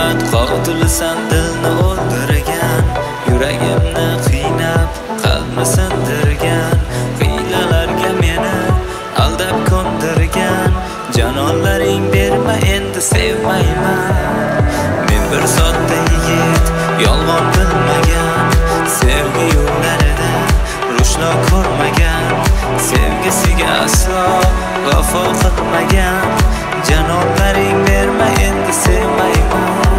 muhabbat qotilisan, dilni o'ldirgan, yuragimni qiynab qalbni sindirgan, hiylalarga meni aldab ko'ndirgan, jononlaring berma endi sevmayman. Men bir sodda yigit, yolg'on bilmagan, sevgi yo'llarida rushno ko'rmagan, sevgisiga aslo vafo qilmagan, jononlaring berma endi sevmayman.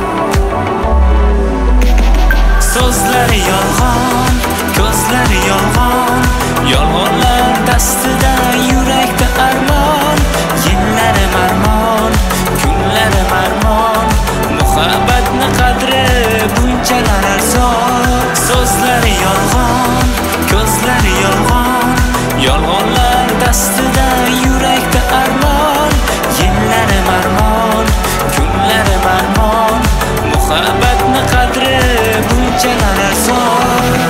So'zlari yolg'on, ko'zlari yolg'on, yolg'onlar dastida yurakda armon, yillarim armon, kunlarim armon, muhabbatni qadri bunchalar arzon. So'zlari yolg'on, ko'zlari yolg'on, yolg'onlar dastida yurakda armon, yillarim armon, kunlarim armon, muhabbatni qadri bunchalar arzon.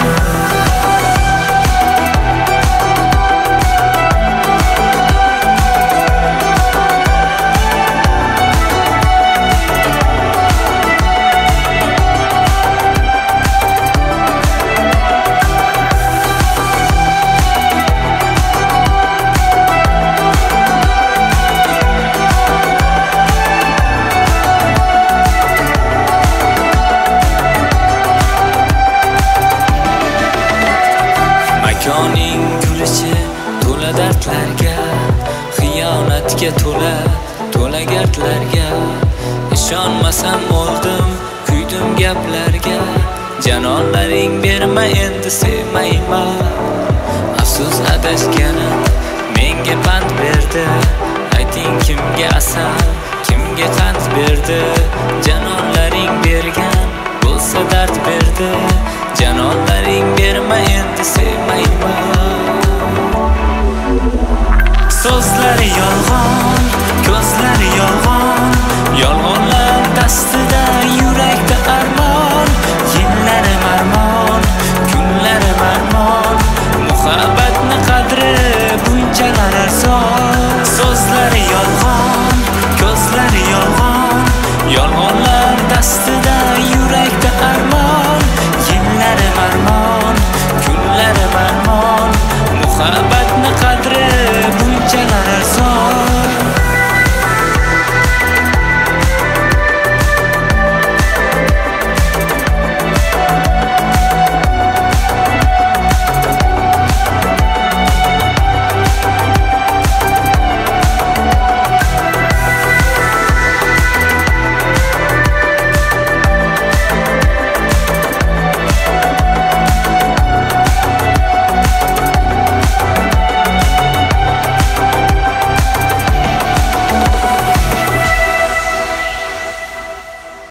Makoning kulishi to'la dardlarga, xiyonatga to'la gardlarga, ishonmasam o'ldim, kuydim gaplarga, jononlaring berma endi sevmayman. Afsus adashganim menga pand berdi, ayting kimga asal, kimga qand berdi, jononlaring bergan bo'lsa dard berdi, jononlaring berma endi sevmayman. So'zlari yolg'on,